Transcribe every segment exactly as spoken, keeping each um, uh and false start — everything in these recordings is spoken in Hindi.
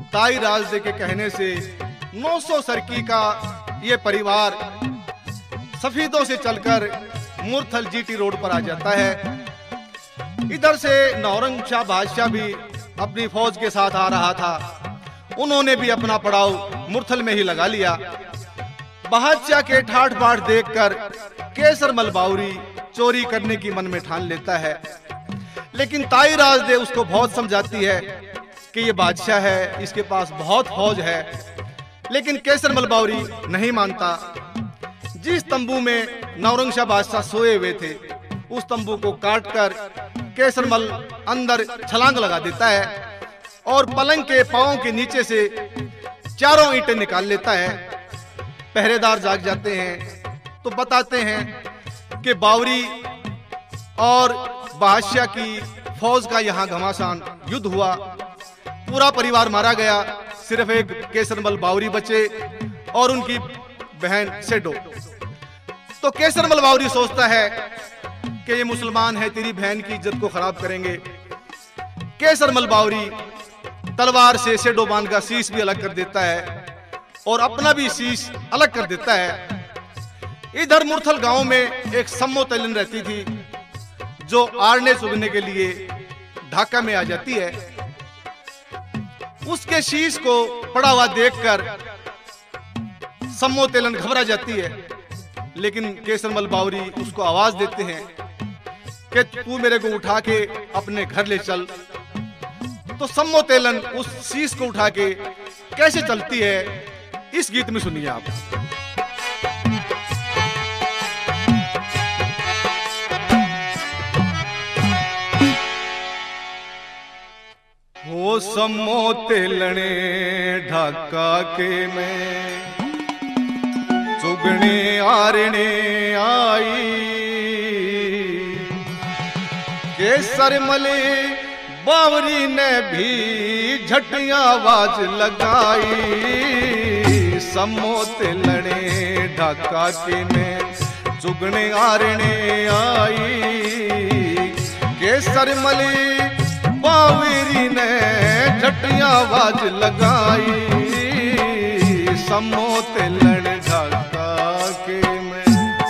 ताई राजदे के कहने से नौ सौ सरकी का ये परिवार सफीदों से चलकर मुरथल जीटी रोड पर आ जाता है। इधर से नौरंग शाह बादशाह भी अपनी फौज के साथ आ रहा था। उन्होंने भी अपना पड़ाव मुरथल में ही लगा लिया। बादशाह के ठाठ बाट देखकर केसरमल बावरी चोरी करने की मन में ठान लेता है, लेकिन ताई राजदे उसको बहुत समझाती है कि ये बादशाह है, इसके पास बहुत फौज है। लेकिन केसरमल बावरी नहीं मानता। जिस तंबू में नौरंग शाह बादशाह सोए हुए थे, उस तंबू को काटकर केसरमल अंदर छलांग लगा देता है और पलंग के पांव के नीचे से चारों ईंटें निकाल लेता है। पहरेदार जाग जाते हैं तो बताते हैं कि बावरी और बादशाह की फौज का यहाँ घमासान युद्ध हुआ, पूरा परिवार मारा गया, सिर्फ एक केसरमल बावरी बचे और उनकी बहन सेडो। तो केसरमल बावरी सोचता है कि ये मुसलमान है, तेरी बहन की इज्जत को खराब करेंगे। केसरमल बावरी तलवार से सेडोबान का शीश भी अलग कर देता है और अपना भी शीश अलग कर देता है। इधर मुरथल गांव में एक सम्मो तेलन रहती थी जो आरने चुगने के लिए ढाका में आ जाती है। उसके शीश को पड़ा हुआ देखकर सम्मो तेलन घबरा जाती है, लेकिन केसरमल बावरी उसको आवाज देते हैं कि तू मेरे को उठा के अपने घर ले चल। तो सम्मो तेलन उस शीश को उठा के कैसे चलती है, इस गीत में सुनिए आप। हो सम्मो तेलने ढाका के में चुगने आरने आई, केसरमले बावरी ने भी झटिया आवाज लगाई। सम्मो तेलने ढाका के में चुगने आरने आई, केसरमले बावरी ने झटिया आवाज लगाई। सम्मो तेलन ढाका के में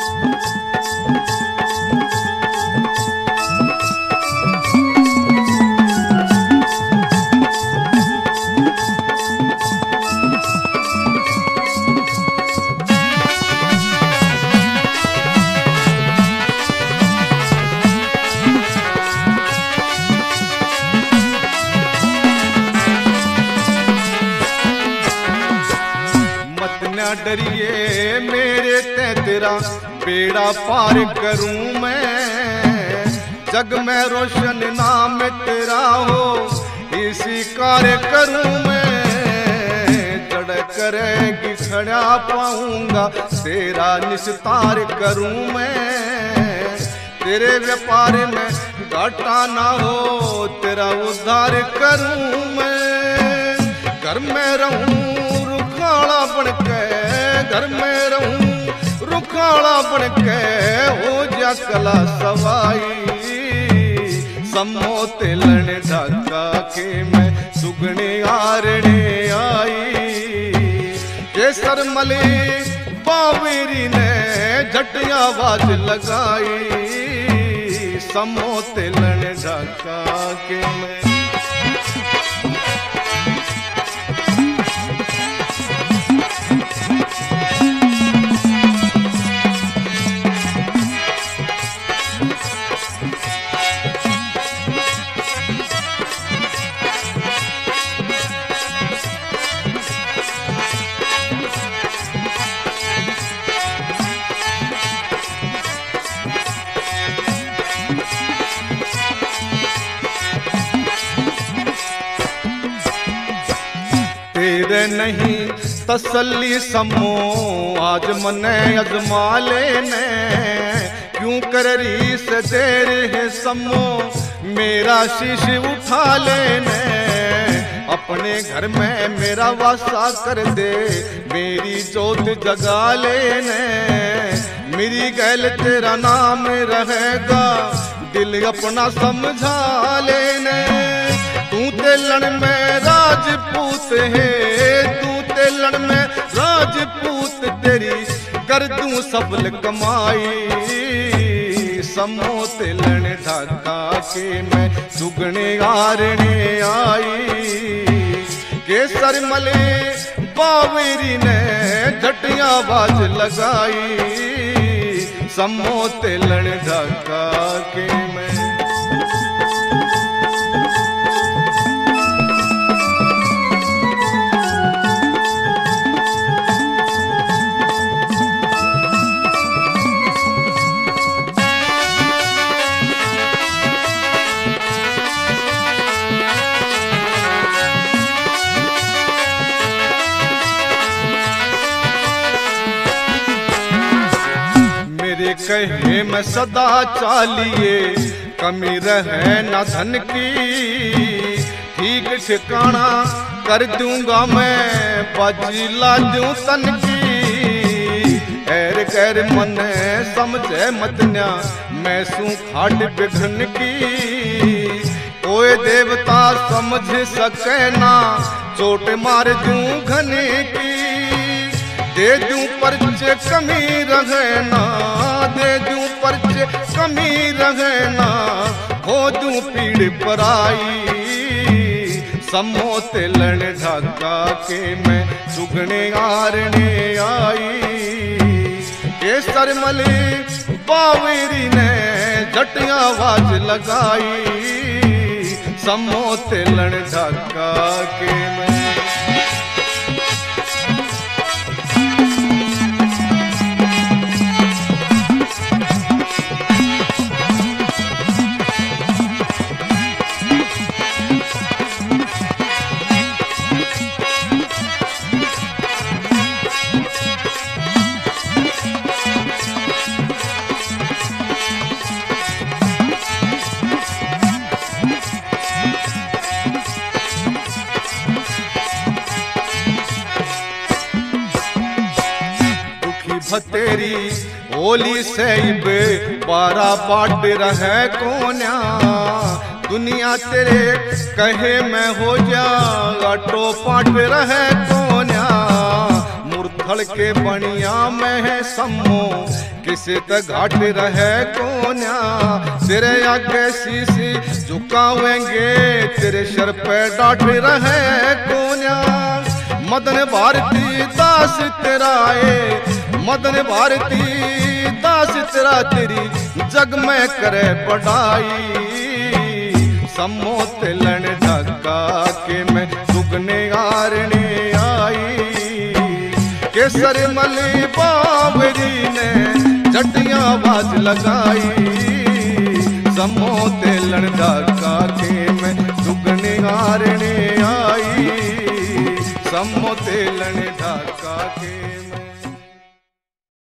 डरिए मेरे ते तेरा बेड़ा पार करूं मैं, जग में रोशन नाम तेरा हो इसी कार्य करूं मैं। जड़ करेगी खड़ा पाऊंगा तेरा निस्तार करूं मैं, तेरे व्यापार में घाटा ना हो तेरा उद्धार करूं मैं। घर में रहूं रुखाड़ा बनके, घर में रहूं रुखाड़ा बनके हो जा कला सवाई। सम्मो तेलन ढाका के में सुगने आरने आई, केसरमले बावरी ने झटिया आवाज लगाई। सम्मो तेलन ढाका के में तेरे नहीं तसल्ली सम्मो आज मने अजमा लेने, क्यों कर रही से देर है सम्मो मेरा शीश उठा लेने। अपने घर में मेरा वासा कर दे मेरी जोत जगा लेने, मेरी गैल तेरा नाम रहेगा दिल अपना समझा लेने। तू तेलन में राजपूत है, तू तेलन में राजपूत, तेरी कर दूं सफल कमाई। समो तेलन ढाका के मैं सुगने गारने आई। केसर मले बावेरी ने झटिया बाज लगाई। समो तेलन ढाका के मैं कहे मैं सदा चालिए, कमी रहे न धन की। ठीक ठिकाना कर दूंगा मैं, बाजी ला दूं तन की। एर कर मन समझे मत न्या, मैं सू खाट बिघन की। कोई देवता समझ सके ना, चोट मार दूं घने की। दे दूं परचे कमी रहे ना, दे दूं परचे कमी रहे ना, हो दूं पीड़ पराई। समो तेलन ढाका के मैं सुगने गारने आई। केसर मली बावेरी ने झटिया आवाज लगाई। समो तेलन ढाका के मैं तेरी होली सैब बारा बाट रहे कोन्या। दुनिया तेरे कहे मैं हो जा, गाटो पाट रहे कोन्या। मुरथल के बनिया में है सम्मो, किसे तक घाट रहे कोन्या। तेरे आगे शीशी झुकावेंगे, तेरे सर पे डांट रहे कोन्या। मदन भारती दास तेरा ए, मदन भारती दास तेरा, तेरी जग में करे बढ़ाई। समो तेलन ढाका के मैं सुगने गारने आई। केसर मली बावरी ने झटिया आवाज लगाई। समो तेलन ढाका के मैं सुगने गारने आई। समो तेलन ढाका के